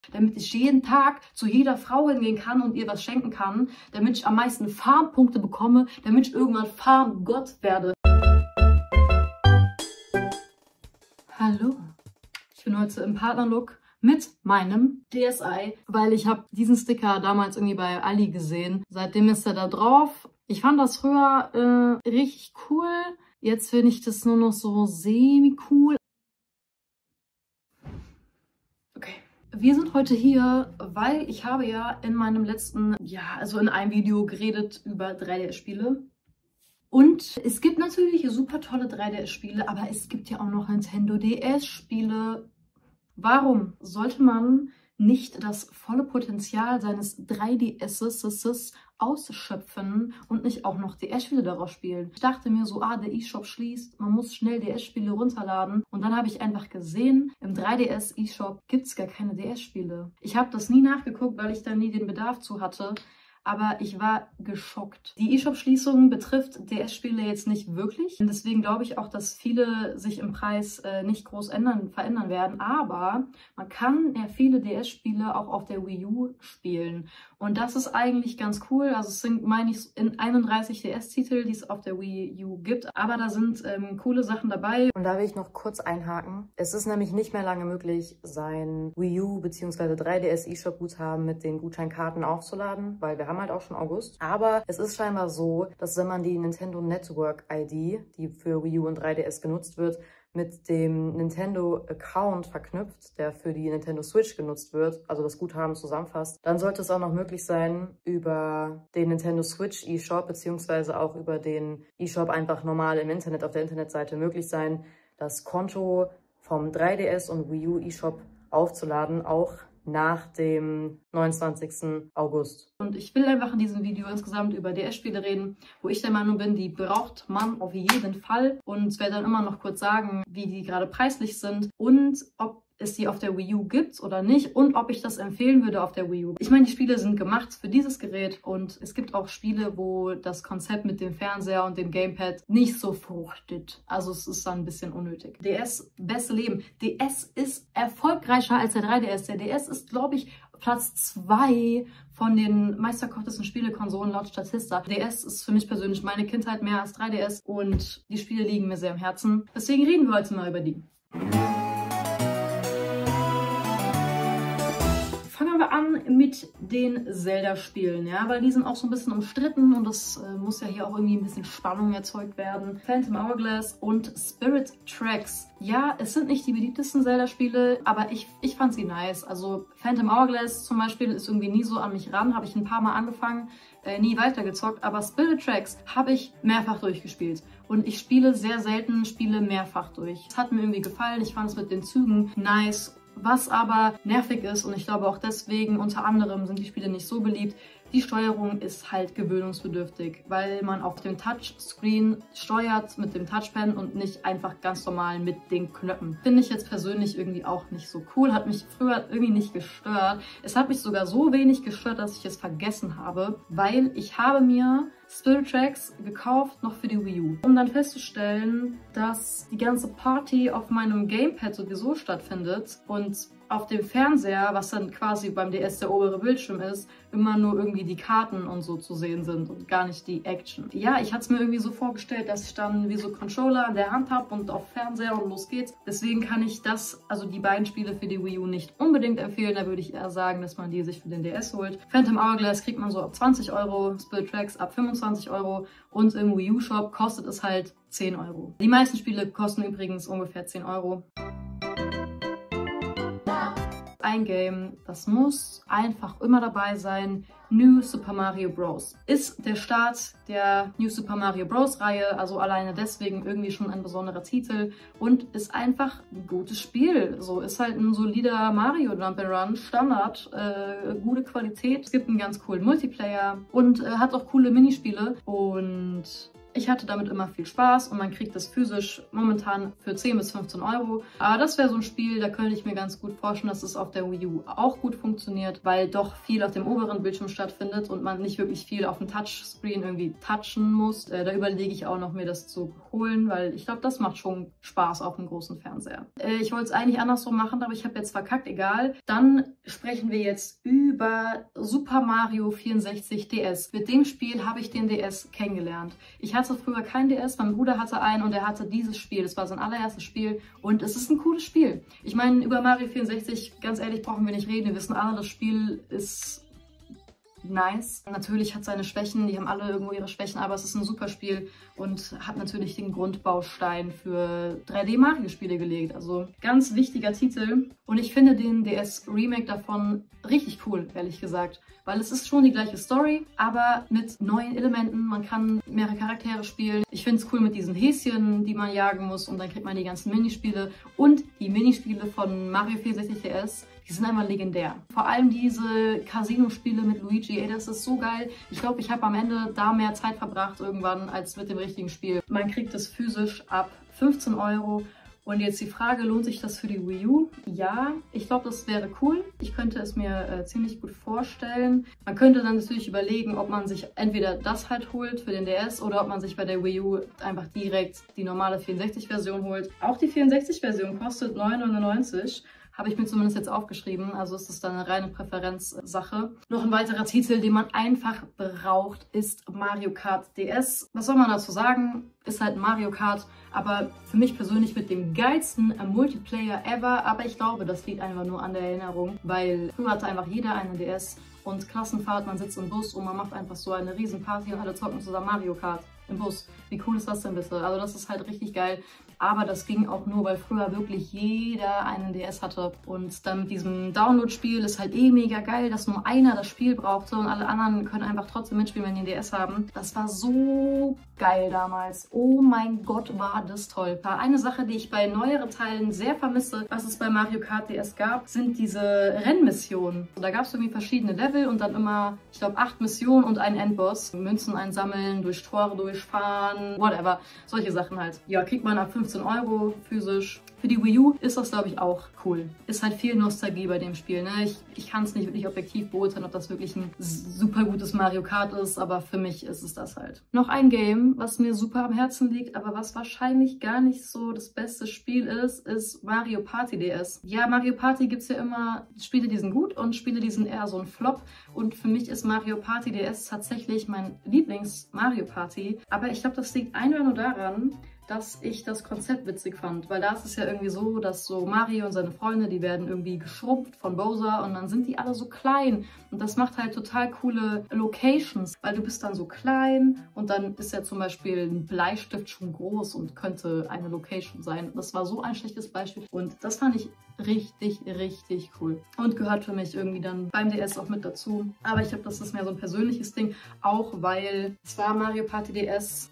damit ich jeden Tag zu jeder Frau hingehen kann und ihr was schenken kann, damit ich am meisten Farmpunkte bekomme, damit ich irgendwann Farmgott werde. Hallo, ich bin heute im Partnerlook mit meinem DSi, weil ich habe diesen Sticker damals irgendwie bei Ali gesehen. Seitdem ist er da drauf. Ich fand das früher richtig cool. Jetzt finde ich das nur noch so semi-cool. Okay. Wir sind heute hier, weil ich habe ja in meinem letzten, also in einem Video geredet über 3DS-Spiele. Und es gibt natürlich super tolle 3DS-Spiele, aber es gibt ja auch noch Nintendo DS-Spiele. Warum sollte man nicht das volle Potenzial seines 3DSs ausschöpfen und nicht auch noch DS-Spiele daraus spielen? Ich dachte mir so, der eShop schließt, man muss schnell DS-Spiele runterladen. Und dann habe ich einfach gesehen, im 3DS-eShop gibt es gar keine DS-Spiele. Ich habe das nie nachgeguckt, weil ich da nie den Bedarf zu hatte. Aber ich war geschockt. Die eShop-Schließung betrifft DS-Spiele jetzt nicht wirklich. Und deswegen glaube ich auch, dass viele sich im Preis nicht groß verändern werden. Aber man kann ja viele DS-Spiele auch auf der Wii U spielen. Und das ist eigentlich ganz cool. Also es sind, meine ich, in 31 DS-Titel, die es auf der Wii U gibt. Aber da sind coole Sachen dabei. Und da will ich noch kurz einhaken. Es ist nämlich nicht mehr lange möglich, sein Wii U bzw. 3DS eShop-Guthaben mit den Gutscheinkarten aufzuladen, weil wir haben halt auch schon August. Aber es ist scheinbar so, dass wenn man die Nintendo Network ID, die für Wii U und 3DS genutzt wird, mit dem Nintendo Account verknüpft, der für die Nintendo Switch genutzt wird, also das Guthaben zusammenfasst, dann sollte es auch noch möglich sein, über den Nintendo Switch eShop beziehungsweise auch über den eShop einfach normal im Internet auf der Internetseite möglich sein, das Konto vom 3DS und Wii U eShop aufzuladen, auch nach dem 29. August. Und ich will einfach in diesem Video insgesamt über DS-Spiele reden, wo ich der Meinung bin, die braucht man auf jeden Fall. Und werde dann immer noch kurz sagen, wie die gerade preislich sind und ob es die auf der Wii U gibt oder nicht und ob ich das empfehlen würde auf der Wii U. Ich meine, die Spiele sind gemacht für dieses Gerät und es gibt auch Spiele, wo das Konzept mit dem Fernseher und dem Gamepad nicht so fruchtet. Also es ist dann ein bisschen unnötig. DS, beste Leben. DS ist erfolgreicher als der 3DS. Der DS ist, glaube ich, Platz 2 von den meistverkauftesten Spielekonsolen laut Statista. DS ist für mich persönlich meine Kindheit mehr als 3DS und die Spiele liegen mir sehr am Herzen. Deswegen reden wir heute mal über die. Fangen wir an mit den Zelda-Spielen, ja, weil die sind auch so ein bisschen umstritten und das muss ja hier auch irgendwie ein bisschen Spannung erzeugt werden. Phantom Hourglass und Spirit Tracks. Ja, es sind nicht die beliebtesten Zelda-Spiele, aber ich fand sie nice. Also Phantom Hourglass zum Beispiel ist irgendwie nie so an mich ran, habe ich ein paar Mal angefangen, nie weitergezockt, aber Spirit Tracks habe ich mehrfach durchgespielt. Und ich spiele sehr selten Spiele mehrfach durch. Es hat mir irgendwie gefallen, ich fand es mit den Zügen nice. Was aber nervig ist, und ich glaube auch deswegen unter anderem sind die Spiele nicht so beliebt, die Steuerung ist halt gewöhnungsbedürftig, weil man auf dem Touchscreen steuert mit dem Touchpad und nicht einfach ganz normal mit den Knöpfen. Finde ich jetzt persönlich irgendwie auch nicht so cool, hat mich früher irgendwie nicht gestört. Es hat mich sogar so wenig gestört, dass ich es vergessen habe, weil ich habe mir Spirit Tracks gekauft, noch für die Wii U, um dann festzustellen, dass die ganze Party auf meinem Gamepad sowieso stattfindet und auf dem Fernseher, was dann quasi beim DS der obere Bildschirm ist, immer nur irgendwie die Karten und so zu sehen sind und gar nicht die Action. Ja, ich hatte es mir irgendwie so vorgestellt, dass ich dann wie so Controller in der Hand habe und auf Fernseher und los geht's. Deswegen kann ich also die beiden Spiele für die Wii U nicht unbedingt empfehlen. Da würde ich eher sagen, dass man die sich für den DS holt. Phantom Hourglass kriegt man so ab 20 Euro, Spirit Tracks ab 25 Euro und im Wii U Shop kostet es halt 10 Euro. Die meisten Spiele kosten übrigens ungefähr 10 Euro. Ein Game, das muss einfach immer dabei sein. New Super Mario Bros. Ist der Start der New Super Mario Bros. Reihe, also alleine deswegen irgendwie schon ein besonderer Titel und ist einfach ein gutes Spiel. So ist halt ein solider Mario Jump'n'Run, Standard, gute Qualität. Es gibt einen ganz coolen Multiplayer und hat auch coole Minispiele und Ich hatte damit immer viel Spaß und man kriegt das physisch momentan für 10 bis 15 Euro. Aber das wäre so ein Spiel, da könnte ich mir ganz gut vorstellen, dass es auf der Wii U auch gut funktioniert, weil doch viel auf dem oberen Bildschirm stattfindet und man nicht wirklich viel auf dem Touchscreen irgendwie touchen muss. Da überlege ich auch noch, mir das zu holen, weil ich glaube, das macht schon Spaß auf dem großen Fernseher. Ich wollte es eigentlich andersrum machen, aber ich habe jetzt verkackt, egal. Dann sprechen wir jetzt über Super Mario 64 DS. Mit dem Spiel habe ich den DS kennengelernt. Ich hatte früher kein DS, mein Bruder hatte einen und er hatte dieses Spiel. Das war sein allererstes Spiel und es ist ein cooles Spiel. Ich meine, über Mario 64, ganz ehrlich, brauchen wir nicht reden. Wir wissen alle, das Spiel ist nice. Natürlich hat seine Schwächen, die haben alle irgendwo ihre Schwächen, aber es ist ein super Spiel und hat natürlich den Grundbaustein für 3D-Mario-Spiele gelegt. Also ganz wichtiger Titel und ich finde den DS-Remake davon richtig cool, ehrlich gesagt. Weil es ist schon die gleiche Story, aber mit neuen Elementen. Man kann mehrere Charaktere spielen. Ich finde es cool mit diesen Häschen, die man jagen muss und dann kriegt man die ganzen Minispiele. Und die Minispiele von Mario 64 DS, die sind einmal legendär. Vor allem diese Casino-Spiele mit Luigi, ey, das ist so geil. Ich glaube, ich habe am Ende da mehr Zeit verbracht irgendwann als mit dem richtigen Spiel. Man kriegt es physisch ab 15 Euro. Und jetzt die Frage, lohnt sich das für die Wii U? Ja, ich glaube, das wäre cool. Ich könnte es mir ziemlich gut vorstellen. Man könnte dann natürlich überlegen, ob man sich entweder das halt holt für den DS oder ob man sich bei der Wii U einfach direkt die normale 64-Version holt. Auch die 64-Version kostet 9,99 €. Habe ich mir zumindest jetzt aufgeschrieben, also ist es dann eine reine Präferenzsache. Noch ein weiterer Titel, den man einfach braucht, ist Mario Kart DS. Was soll man dazu sagen? Ist halt Mario Kart, aber für mich persönlich mit dem geilsten Multiplayer ever. Aber ich glaube, das liegt einfach nur an der Erinnerung, weil früher hatte einfach jeder einen DS und Klassenfahrt, man sitzt im Bus und man macht einfach so eine riesen Party und alle zocken zusammen Mario Kart im Bus. Wie cool ist das denn bitte? Also das ist halt richtig geil. Aber das ging auch nur, weil früher wirklich jeder einen DS hatte. Und dann mit diesem Download-Spiel ist halt eh mega geil, dass nur einer das Spiel brauchte und alle anderen können einfach trotzdem mitspielen, wenn die einen DS haben. Das war so geil damals. Oh mein Gott, war das toll. Eine Sache, die ich bei neueren Teilen sehr vermisse, was es bei Mario Kart DS gab, sind diese Rennmissionen. Da gab es irgendwie verschiedene Level und dann immer, ich glaube, 8 Missionen und einen Endboss. Münzen einsammeln, durch Tore durchfahren, whatever. Solche Sachen halt. Ja, kriegt man ab 15 Euro physisch. Für die Wii U ist das, glaube ich, auch cool. Ist halt viel Nostalgie bei dem Spiel. Ne? Ich kann es nicht wirklich objektiv beurteilen, ob das wirklich ein super gutes Mario Kart ist, aber für mich ist es das halt. Noch ein Game, was mir super am Herzen liegt, aber was wahrscheinlich gar nicht so das beste Spiel ist Mario Party DS. Ja, Mario Party gibt es ja immer Spiele, die sind gut und Spiele, die sind eher so ein Flop. Und für mich ist Mario Party DS tatsächlich mein Lieblings-Mario Party. Aber ich glaube, das liegt einfach nur daran, dass ich das Konzept witzig fand. Weil da ist es ja irgendwie so, dass so Mario und seine Freunde, die werden irgendwie geschrumpft von Bowser und dann sind die alle so klein. Und das macht halt total coole Locations, weil du bist dann so klein und dann ist ja zum Beispiel ein Bleistift schon groß und könnte eine Location sein. Das war so ein schlechtes Beispiel und das fand ich richtig, richtig cool. Und gehört für mich irgendwie dann beim DS auch mit dazu. Aber ich glaube, das ist mehr so ein persönliches Ding, auch weil es war Mario Party DS,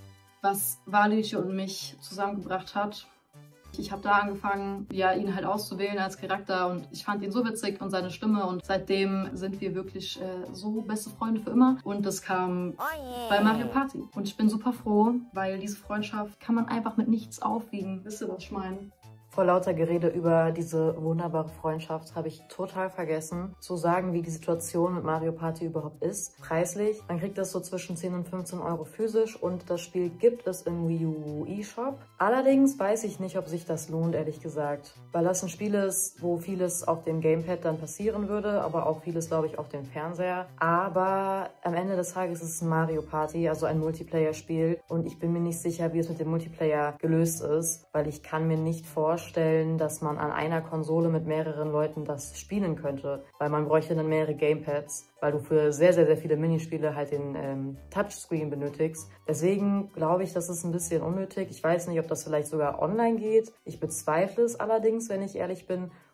was Valiche und mich zusammengebracht hat. Ich habe da angefangen, ja, ihn halt auszuwählen als Charakter und ich fand ihn so witzig und seine Stimme und seitdem sind wir wirklich so beste Freunde für immer und das kam bei Mario Party. Und ich bin super froh, weil diese Freundschaft kann man einfach mit nichts aufwiegen. Wisst ihr, was ich meine? Vor lauter Gerede über diese wunderbare Freundschaft habe ich total vergessen zu sagen, wie die Situation mit Mario Party überhaupt ist. Preislich, man kriegt das so zwischen 10 und 15 Euro physisch und das Spiel gibt es im Wii U eShop. Allerdings weiß ich nicht, ob sich das lohnt, ehrlich gesagt. Weil das ein Spiel ist, wo vieles auf dem Gamepad dann passieren würde, aber auch vieles, glaube ich, auf dem Fernseher. Aber am Ende des Tages ist es ein Mario Party, also ein Multiplayer-Spiel und ich bin mir nicht sicher, wie es mit dem Multiplayer gelöst ist, weil ich kann mir nicht vorstellen, dass man an einer Konsole mit mehreren Leuten das spielen könnte, weil man bräuchte dann mehrere Gamepads, weil du für sehr, sehr, sehr viele Minispiele halt den Touchscreen benötigst. Deswegen glaube ich, das ist ein bisschen unnötig. Ich weiß nicht, ob das vielleicht sogar online geht. Ich bezweifle es allerdings, wenn ich ehrlich bin.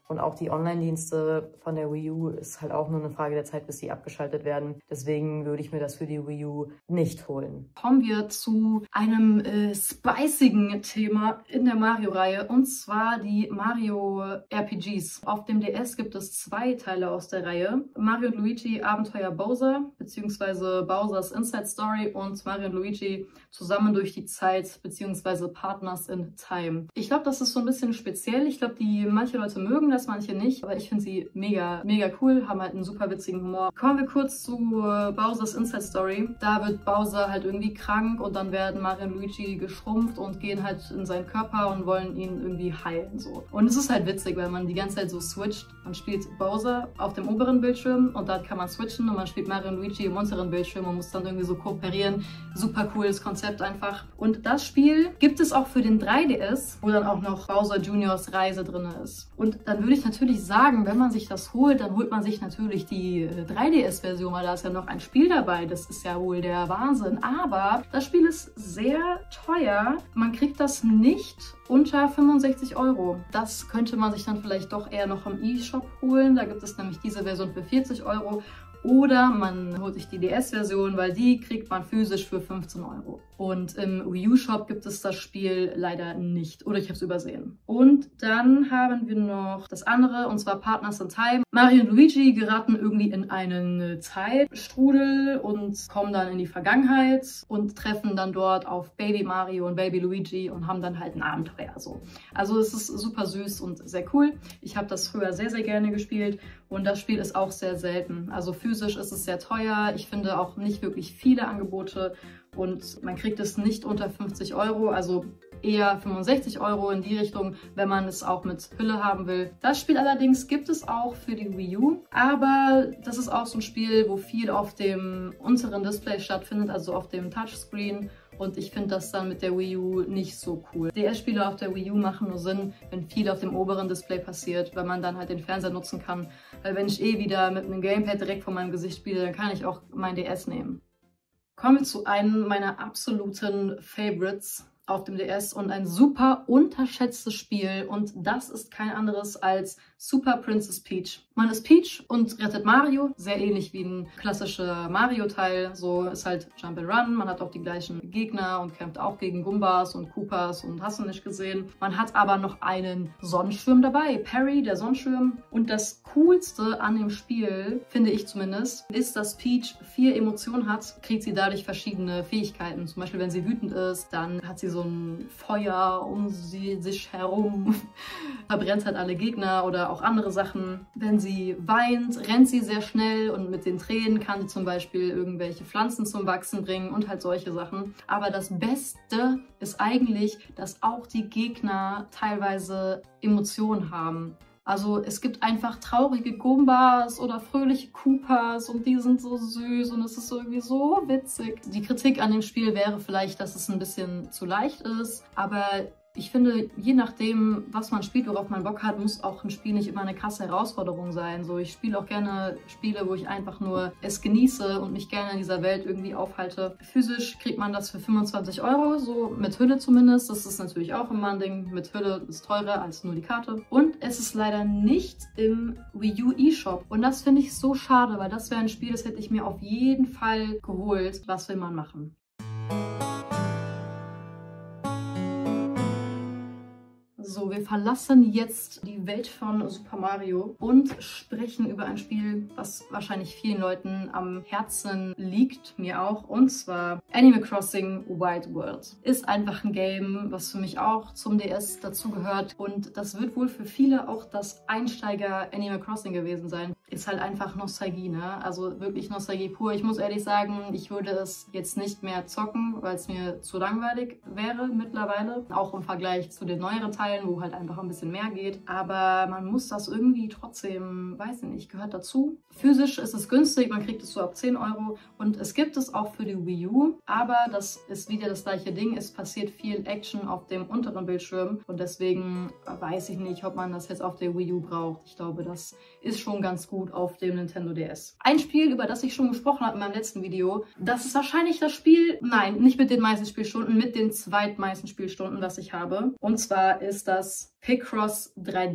Und auch die Online-Dienste von der Wii U ist halt auch nur eine Frage der Zeit, bis sie abgeschaltet werden. Deswegen würde ich mir das für die Wii U nicht holen. Kommen wir zu einem spicigen Thema in der Mario-Reihe, und zwar die Mario RPGs. Auf dem DS gibt es 2 Teile aus der Reihe. Mario & Luigi Abenteuer Bowser bzw. Bowser's Inside Story und Mario & Luigi zusammen durch die Zeit bzw. Partners in Time. Ich glaube, das ist so ein bisschen speziell. Ich glaube, manche Leute mögen das, manche nicht, aber ich finde sie mega, mega cool, haben halt einen super witzigen Humor. Kommen wir kurz zu Bowser's Inside Story. Da wird Bowser halt irgendwie krank und dann werden Mario und Luigi geschrumpft und gehen halt in seinen Körper und wollen ihn irgendwie heilen, so. Und es ist halt witzig, weil man die ganze Zeit so switcht. Man spielt Bowser auf dem oberen Bildschirm und dann kann man switchen und man spielt Mario und Luigi im unteren Bildschirm und muss dann irgendwie so kooperieren. Super cooles Konzept einfach. Und das Spiel gibt es auch für den 3DS, wo dann auch noch Bowser Juniors Reise drin ist. Und dann würde ich natürlich sagen, wenn man sich das holt, dann holt man sich natürlich die 3DS-Version, weil da ist ja noch ein Spiel dabei. Das ist ja wohl der Wahnsinn. Aber das Spiel ist sehr teuer. Man kriegt das nicht unter 65 €. Das könnte man sich dann vielleicht doch eher noch im eShop holen. Da gibt es nämlich diese Version für 40 €. Oder man holt sich die DS-Version, weil die kriegt man physisch für 15 €. Und im Wii U-Shop gibt es das Spiel leider nicht. Oder ich habe es übersehen. Und dann haben wir noch das andere, und zwar Partners in Time. Mario und Luigi geraten irgendwie in einen Zeitstrudel und kommen dann in die Vergangenheit und treffen dann dort auf Baby Mario und Baby Luigi und haben dann halt ein Abenteuer. So. Also es ist super süß und sehr cool. Ich habe das früher sehr, sehr gerne gespielt. Und das Spiel ist auch sehr selten. Also physisch ist es sehr teuer. Ich finde auch nicht wirklich viele Angebote. Und man kriegt es nicht unter 50 €. Also eher 65 € in die Richtung, wenn man es auch mit Hülle haben will. Das Spiel allerdings gibt es auch für die Wii U. Aber das ist auch so ein Spiel, wo viel auf dem unteren Display stattfindet, also auf dem Touchscreen. Und ich finde das dann mit der Wii U nicht so cool. DS-Spiele auf der Wii U machen nur Sinn, wenn viel auf dem oberen Display passiert, weil man dann halt den Fernseher nutzen kann. Weil wenn ich wieder mit einem Gamepad direkt vor meinem Gesicht spiele, dann kann ich auch mein DS nehmen. Kommen wir zu einem meiner absoluten Favorites auf dem DS und ein super unterschätztes Spiel, und das ist kein anderes als Super Princess Peach. Man ist Peach und rettet Mario, sehr ähnlich wie ein klassischer Mario-Teil. So ist halt Jump and Run, man hat auch die gleichen Gegner und kämpft auch gegen Gumbas und Koopas und hast du nicht gesehen. Man hat aber noch einen Sonnenschirm dabei, Perry, der Sonnenschirm. Und das Coolste an dem Spiel, finde ich zumindest, ist, dass Peach 4 Emotionen hat, kriegt sie dadurch verschiedene Fähigkeiten. Zum Beispiel, wenn sie wütend ist, dann hat sie so ein Feuer um sich herum, verbrennt halt alle Gegner oder auch andere Sachen. Wenn sie weint, rennt sie sehr schnell und mit den Tränen kann sie zum Beispiel irgendwelche Pflanzen zum Wachsen bringen und halt solche Sachen. Aber das Beste ist eigentlich, dass auch die Gegner teilweise Emotionen haben. Also es gibt einfach traurige Gumbas oder fröhliche Koopas und die sind so süß und es ist irgendwie so witzig. Die Kritik an dem Spiel wäre vielleicht, dass es ein bisschen zu leicht ist, aber ich finde, je nachdem, was man spielt, worauf man Bock hat, muss auch ein Spiel nicht immer eine krasse Herausforderung sein. So, ich spiele auch gerne Spiele, wo ich einfach nur es genieße und mich gerne in dieser Welt irgendwie aufhalte. Physisch kriegt man das für 25 €, so mit Hülle zumindest. Das ist natürlich auch immer ein Ding. Mit Hülle ist teurer als nur die Karte. Und es ist leider nicht im Wii U eShop. Und das finde ich so schade, weil das wäre ein Spiel, das hätte ich mir auf jeden Fall geholt. Was will man machen? So, wir verlassen jetzt die Welt von Super Mario und sprechen über ein Spiel, was wahrscheinlich vielen Leuten am Herzen liegt, mir auch, und zwar Animal Crossing Wild World. Ist einfach ein Game, was für mich auch zum DS dazugehört, und das wird wohl für viele auch das Einsteiger Animal Crossing gewesen sein. Ist halt einfach Nostalgie, ne? Also wirklich Nostalgie pur. Ich muss ehrlich sagen, ich würde es jetzt nicht mehr zocken, weil es mir zu langweilig wäre mittlerweile. Auch im Vergleich zu den neueren Teilen, wo halt einfach ein bisschen mehr geht. Aber man muss das irgendwie trotzdem, weiß ich nicht, gehört dazu. Physisch ist es günstig, man kriegt es so ab 10 €. Und es gibt es auch für die Wii U. Aber das ist wieder das gleiche Ding. Es passiert viel Action auf dem unteren Bildschirm. Und deswegen weiß ich nicht, ob man das jetzt auf der Wii U braucht. Ich glaube, das ist schon ganz gut auf dem Nintendo DS. Ein Spiel, über das ich schon gesprochen habe in meinem letzten Video, das ist wahrscheinlich das Spiel, nein, nicht mit den meisten Spielstunden, mit den zweitmeisten Spielstunden, was ich habe. Und zwar ist das Picross 3D.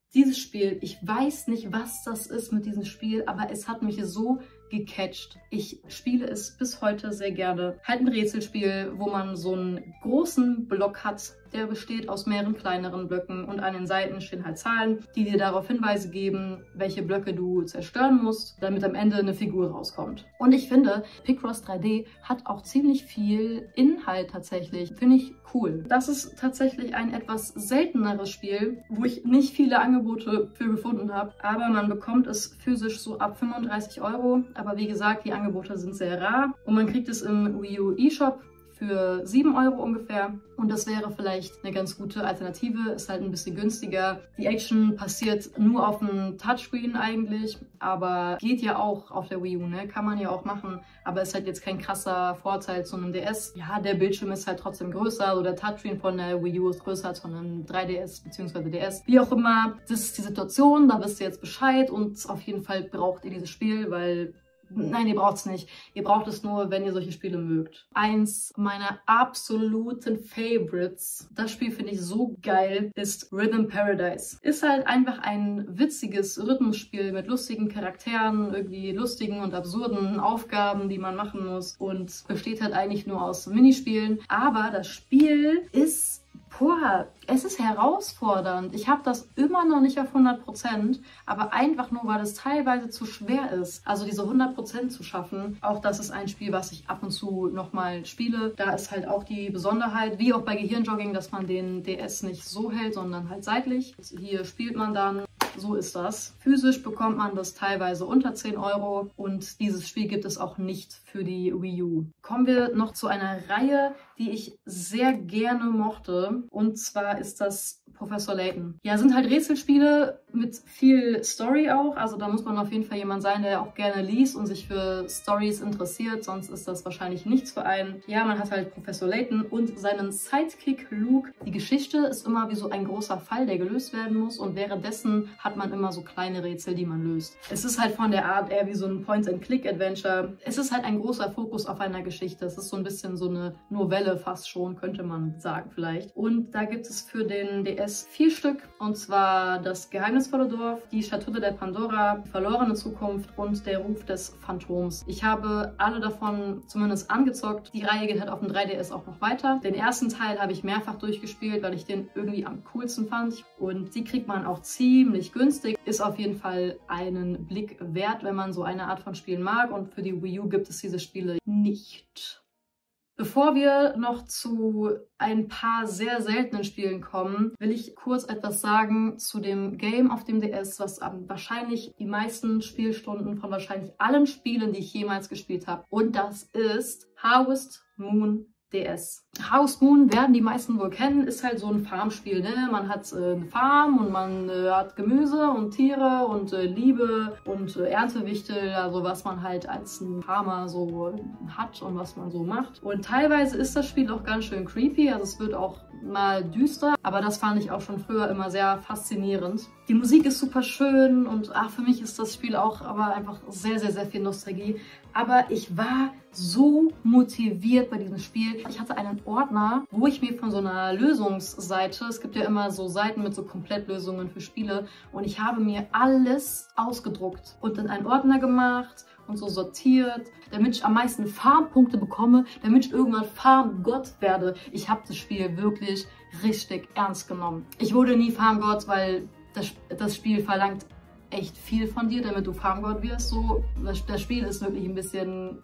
Dieses Spiel, ich weiß nicht, was das ist mit diesem Spiel, aber es hat mich so gecatcht. Ich spiele es bis heute sehr gerne. Halt ein Rätselspiel, wo man so einen großen Block hat, der besteht aus mehreren kleineren Blöcken und an den Seiten stehen halt Zahlen, die dir darauf Hinweise geben, welche Blöcke du zerstören musst, damit am Ende eine Figur rauskommt. Und ich finde, Picross 3D hat auch ziemlich viel Inhalt tatsächlich. Finde ich cool. Das ist tatsächlich ein etwas selteneres Spiel, wo ich nicht viele Angebote für gefunden habe, aber man bekommt es physisch so ab 35 Euro. Aber wie gesagt, die Angebote sind sehr rar und man kriegt es im Wii U eShop für 7 Euro ungefähr. Und das wäre vielleicht eine ganz gute Alternative. Ist halt ein bisschen günstiger. Die Action passiert nur auf dem Touchscreen eigentlich, aber geht ja auch auf der Wii U, ne? Kann man ja auch machen, aber ist halt jetzt kein krasser Vorteil zu einem DS. Ja, der Bildschirm ist halt trotzdem größer, oder der Touchscreen von der Wii U ist größer als von einem 3DS bzw. DS. Wie auch immer, das ist die Situation, da wisst ihr jetzt Bescheid und auf jeden Fall braucht ihr dieses Spiel, weil nein, ihr braucht es nicht. Ihr braucht es nur, wenn ihr solche Spiele mögt. Eins meiner absoluten Favorites, das Spiel finde ich so geil, ist Rhythm Paradise. Ist halt einfach ein witziges Rhythmusspiel mit lustigen Charakteren, irgendwie lustigen und absurden Aufgaben, die man machen muss, und besteht halt eigentlich nur aus Minispielen. Aber das Spiel ist... Boah, es ist herausfordernd. Ich habe das immer noch nicht auf 100%, aber einfach nur, weil es teilweise zu schwer ist. Also diese 100% zu schaffen. Auch das ist ein Spiel, was ich ab und zu nochmal spiele. Da ist halt auch die Besonderheit, wie auch bei Gehirnjogging, dass man den DS nicht so hält, sondern halt seitlich. Hier spielt man dann. So ist das. Physisch bekommt man das teilweise unter 10 Euro und dieses Spiel gibt es auch nicht für die Wii U. Kommen wir noch zu einer Reihe, die ich sehr gerne mochte, und zwar ist das Professor Layton. Ja, sind halt Rätselspiele mit viel Story auch, also da muss man auf jeden Fall jemand sein, der auch gerne liest und sich für Stories interessiert, sonst ist das wahrscheinlich nichts für einen. Ja, man hat halt Professor Layton und seinen Sidekick Luke. Die Geschichte ist immer wie so ein großer Fall, der gelöst werden muss, und währenddessen hat man immer so kleine Rätsel, die man löst. Es ist halt von der Art eher wie so ein Point-and-Click-Adventure. Es ist halt ein großer Fokus auf einer Geschichte. Es ist so ein bisschen so eine Novelle fast schon, könnte man sagen vielleicht. Und da gibt es für den DS 4 Stück, und zwar das geheimnisvolle Dorf, die Schatulle der Pandora, die verlorene Zukunft und der Ruf des Phantoms. Ich habe alle davon zumindest angezockt. Die Reihe geht halt auf dem 3DS auch noch weiter. Den ersten Teil habe ich mehrfach durchgespielt, weil ich den irgendwie am coolsten fand, und die kriegt man auch ziemlich günstig. Ist auf jeden Fall einen Blick wert, wenn man so eine Art von Spielen mag, und für die Wii U gibt es diese Spiele nicht. Bevor wir noch zu ein paar sehr seltenen Spielen kommen, will ich kurz etwas sagen zu dem Game auf dem DS, was wahrscheinlich die meisten Spielstunden von wahrscheinlich allen Spielen, die ich jemals gespielt habe. Und das ist Harvest Moon DS. Harvest Moon werden die meisten wohl kennen, ist halt so ein Farmspiel, ne? Man hat eine Farm und man hat Gemüse und Tiere und Liebe und Erntewichtel, also was man halt als ein Farmer so hat und was man so macht. Und teilweise ist das Spiel auch ganz schön creepy, also es wird auch mal düster, aber das fand ich auch schon früher immer sehr faszinierend. Die Musik ist super schön und für mich ist das Spiel auch aber einfach sehr, sehr, sehr viel Nostalgie. Aber ich war so motiviert bei diesem Spiel. Ich hatte einen Ordner, wo ich mir von so einer Lösungsseite, es gibt ja immer so Seiten mit so Komplettlösungen für Spiele, und ich habe mir alles ausgedruckt und in einen Ordner gemacht und so sortiert, damit ich am meisten Farmpunkte bekomme, damit ich irgendwann Farmgott werde. Ich habe das Spiel wirklich richtig ernst genommen. Ich wurde nie Farmgott, weil das Spiel verlangt echt viel von dir, damit du Farmgott wirst. So, das Spiel ist wirklich ein bisschen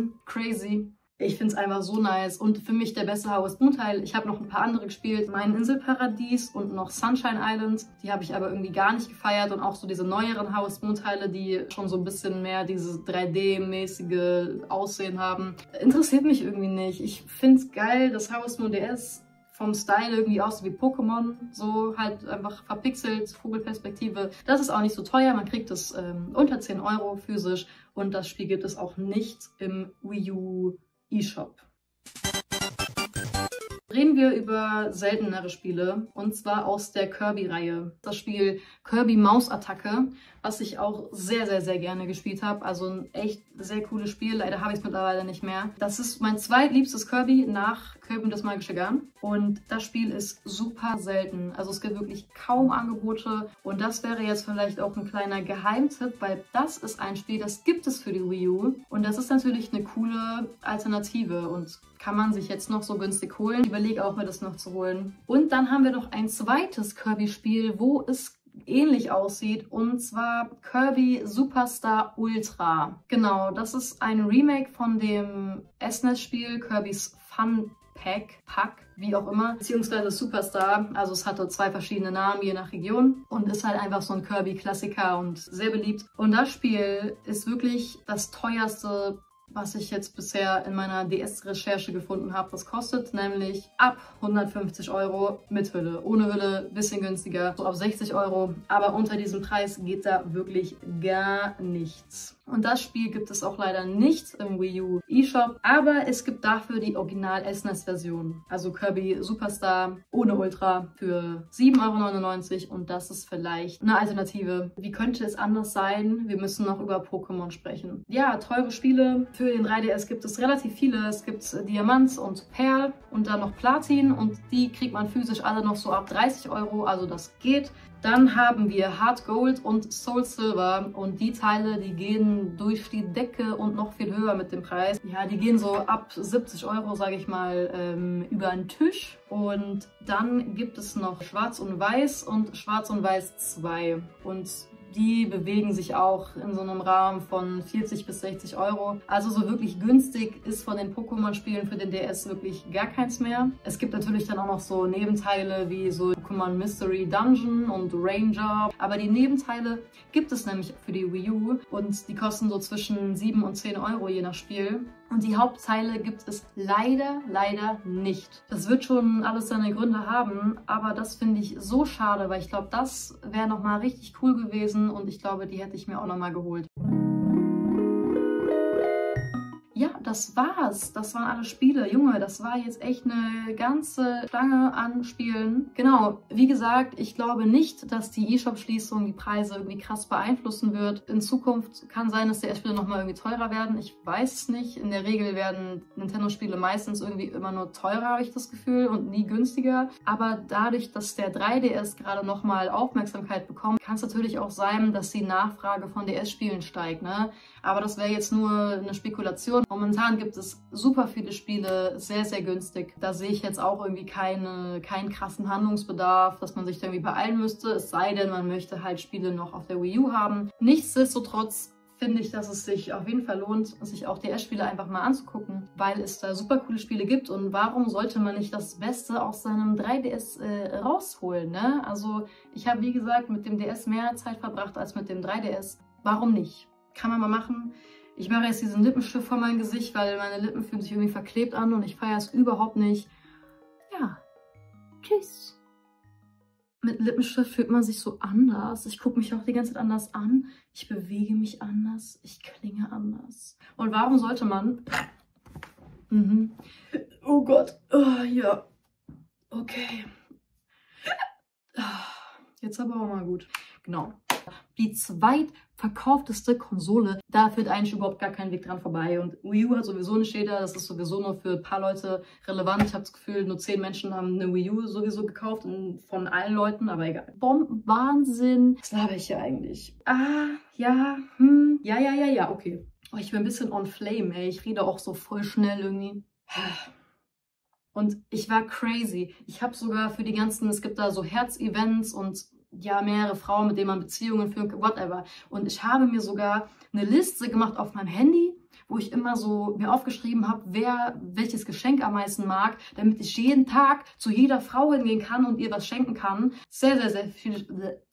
crazy. Ich finde es einfach so nice, und für mich der beste Harvest Moon Teil. Ich habe noch ein paar andere gespielt, mein Inselparadies und noch Sunshine Island. Die habe ich aber irgendwie gar nicht gefeiert, und auch so diese neueren Harvest Moon Teile, die schon so ein bisschen mehr dieses 3D-mäßige Aussehen haben. Interessiert mich irgendwie nicht. Ich finde es geil, dass Harvest Moon DS vom Style irgendwie aussieht wie Pokémon, so halt einfach verpixelt, Vogelperspektive. Das ist auch nicht so teuer, man kriegt es unter 10 Euro physisch, und das Spiel gibt es auch nicht im Wii U eShop. Reden wir über seltenere Spiele, und zwar aus der Kirby-Reihe. Das Spiel Kirby Mausattacke, was ich auch sehr, sehr, sehr gerne gespielt habe. Also ein echt sehr cooles Spiel. Leider habe ich es mittlerweile nicht mehr. Das ist mein zweitliebstes Kirby nach Kirby und das Magische Garn. Und das Spiel ist super selten. Also es gibt wirklich kaum Angebote. Und das wäre jetzt vielleicht auch ein kleiner Geheimtipp, weil das ist ein Spiel, das gibt es für die Wii U. Und das ist natürlich eine coole Alternative und kann man sich jetzt noch so günstig holen. Ich überlege auch, mir das noch zu holen. Und dann haben wir noch ein zweites Kirby-Spiel, wo es ähnlich aussieht, und zwar Kirby Superstar Ultra. Genau, das ist ein Remake von dem SNES-Spiel Kirby's Fun Pack, wie auch immer, beziehungsweise Superstar. Also es hatte 2 verschiedene Namen, je nach Region, und ist halt einfach so ein Kirby-Klassiker und sehr beliebt. Und das Spiel ist wirklich das teuerste, was ich jetzt bisher in meiner DS-Recherche gefunden habe. Das kostet nämlich ab 150 € mit Hülle. Ohne Hülle ein bisschen günstiger, so ab 60 €. Aber unter diesem Preis geht da wirklich gar nichts. Und das Spiel gibt es auch leider nicht im Wii U eShop, aber es gibt dafür die Original-SNES-Version. Also Kirby Superstar ohne Ultra für 7,99 € und das ist vielleicht eine Alternative. Wie könnte es anders sein? Wir müssen noch über Pokémon sprechen. Ja, teure Spiele. Für den 3DS gibt es relativ viele. Es gibt Diamant und Perl und dann noch Platin und die kriegt man physisch alle noch so ab 30 €, also das geht. Dann haben wir Hard Gold und Soul Silver und die Teile, die gehen durch die Decke und noch viel höher mit dem Preis. Ja, die gehen so ab 70 €, sage ich mal, über den Tisch. Und dann gibt es noch Schwarz und Weiß und Schwarz und Weiß 2 und die bewegen sich auch in so einem Rahmen von 40 bis 60 €. Also so wirklich günstig ist von den Pokémon-Spielen für den DS wirklich gar keins mehr. Es gibt natürlich dann auch noch so Nebenteile wie so Pokémon Mystery Dungeon und Ranger. Aber die Nebenteile gibt es nämlich für die Wii U und die kosten so zwischen 7 und 10 € je nach Spiel. Und die Hauptteile gibt es leider nicht. Das wird schon alles seine Gründe haben, aber das finde ich so schade, weil ich glaube, das wäre nochmal richtig cool gewesen und ich glaube, die hätte ich mir auch nochmal geholt. Ja, das war's. Das waren alle Spiele. Junge, das war jetzt echt eine ganze Stange an Spielen. Genau, wie gesagt, ich glaube nicht, dass die eShop-Schließung die Preise irgendwie krass beeinflussen wird. In Zukunft kann sein, dass die Spiele nochmal irgendwie teurer werden. Ich weiß es nicht. In der Regel werden Nintendo-Spiele meistens irgendwie immer nur teurer, habe ich das Gefühl, und nie günstiger. Aber dadurch, dass der 3DS gerade nochmal Aufmerksamkeit bekommt, kann es natürlich auch sein, dass die Nachfrage von DS-Spielen steigt, ne? Aber das wäre jetzt nur eine Spekulation. Momentan gibt es super viele Spiele, sehr, sehr günstig. Da sehe ich jetzt auch irgendwie keinen krassen Handlungsbedarf, dass man sich da irgendwie beeilen müsste. Es sei denn, man möchte halt Spiele noch auf der Wii U haben. Nichtsdestotrotz finde ich, dass es sich auf jeden Fall lohnt, sich auch DS-Spiele einfach mal anzugucken, weil es da super coole Spiele gibt. Und warum sollte man nicht das Beste aus seinem 3DS rausholen, ne? Also ich habe, wie gesagt, mit dem DS mehr Zeit verbracht als mit dem 3DS. Warum nicht? Kann man mal machen. Ich mache jetzt diesen Lippenstift vor mein Gesicht, weil meine Lippen fühlen sich irgendwie verklebt an und ich feiere es überhaupt nicht. Ja, tschüss. Mit Lippenstift fühlt man sich so anders. Ich gucke mich auch die ganze Zeit anders an. Ich bewege mich anders. Ich klinge anders. Und warum sollte man... Oh Gott. Oh, ja. Okay. Jetzt aber auch mal gut. Genau. Die zweitverkaufteste Konsole, da führt eigentlich überhaupt gar kein Weg dran vorbei. Und Wii U hat sowieso eine Schäder, das ist sowieso nur für ein paar Leute relevant. Ich habe das Gefühl, nur 10 Menschen haben eine Wii U sowieso gekauft von allen Leuten, aber egal. Wahnsinn. Was laber ich hier eigentlich? Ja, okay. Oh, ich bin ein bisschen on flame, ey. Ich rede auch so voll schnell irgendwie. Und ich war crazy. Ich habe sogar für die ganzen, es gibt da so Herz-Events und ja, mehrere Frauen, mit denen man Beziehungen führt, whatever. Und ich habe mir sogar eine Liste gemacht auf meinem Handy, wo ich immer so mir aufgeschrieben habe, wer welches Geschenk am meisten mag, damit ich jeden Tag zu jeder Frau hingehen kann und ihr was schenken kann. Sehr, sehr, sehr viele